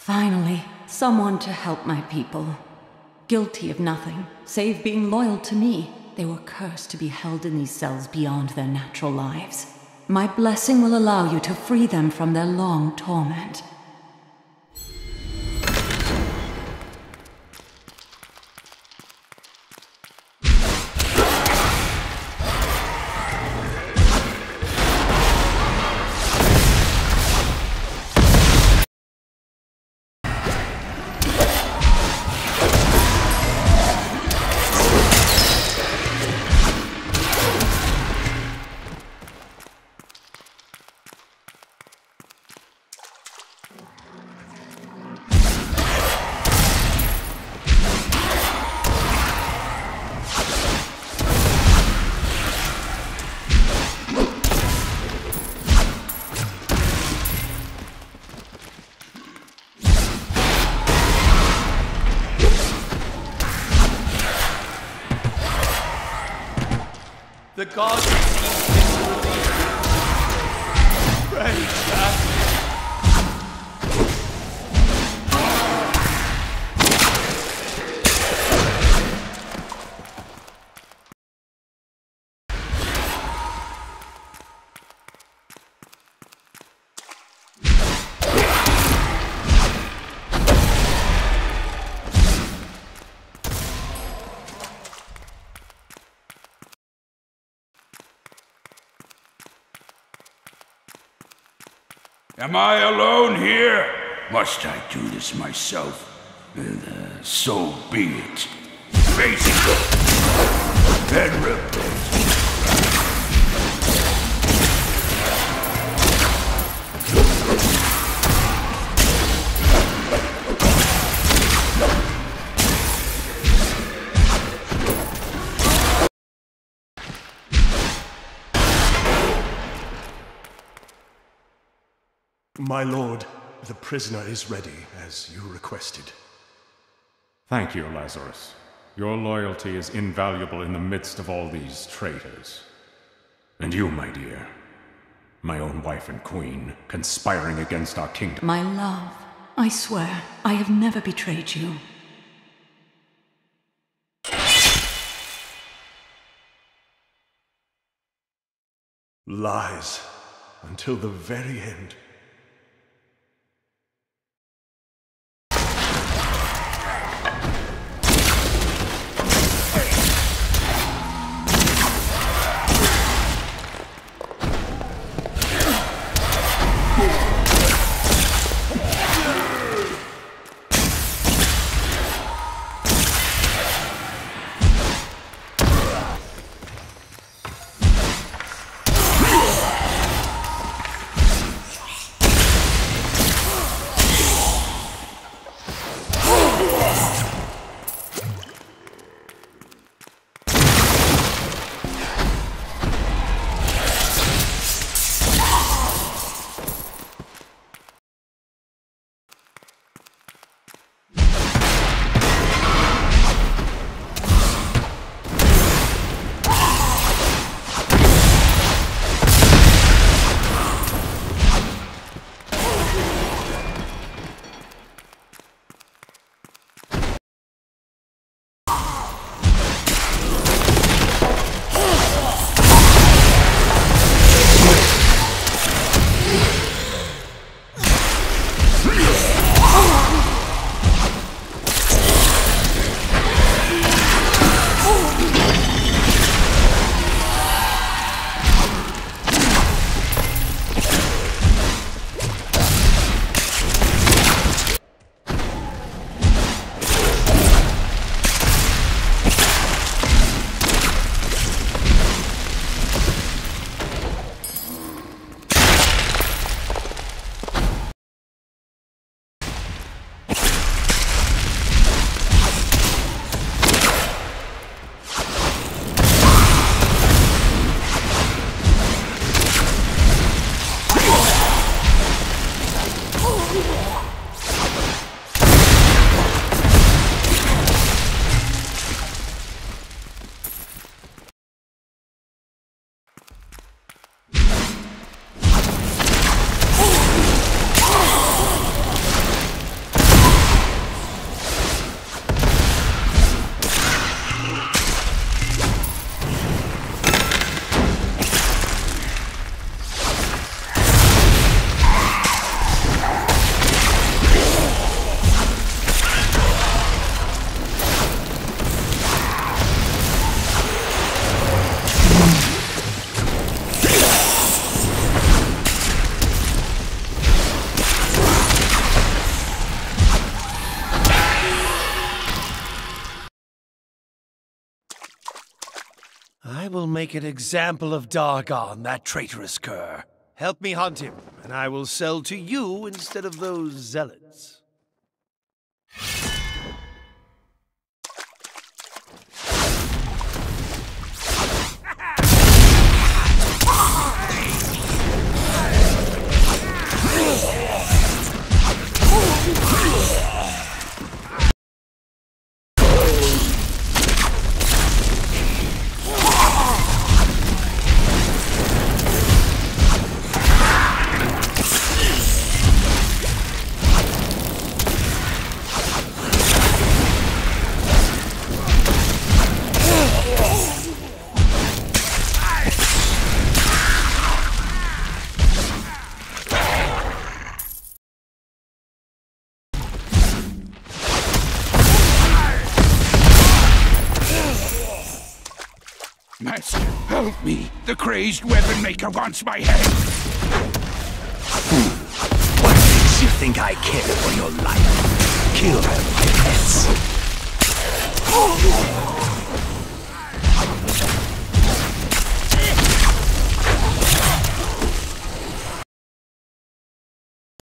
Finally, someone to help my people. Guilty of nothing, save being loyal to me, they were cursed to be held in these cells beyond their natural lives. My blessing will allow you to free them from their long torment. The gods seem Pray, Am I alone here? Must I do this myself? So be it. Face it and repent. My lord, the prisoner is ready, as you requested. Thank you, Lazarus. Your loyalty is invaluable in the midst of all these traitors. And you, my dear, my own wife and queen, conspiring against our kingdom. My love, I swear, I have never betrayed you. Lies, until the very end. will make an example of Dargon, that traitorous cur. Help me hunt him, and I will sell to you instead of those zealots. Master, help me! The crazed weapon maker wants my head! What makes you think I care for your life? Kill them, my pets!